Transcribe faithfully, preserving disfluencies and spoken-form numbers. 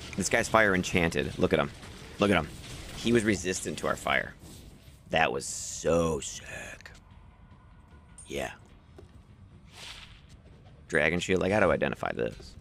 This guy's fire enchanted. Look at him. Look at him. He was resistant to our fire. That was so sick. Yeah. Dragon shield. Like, how to identify this?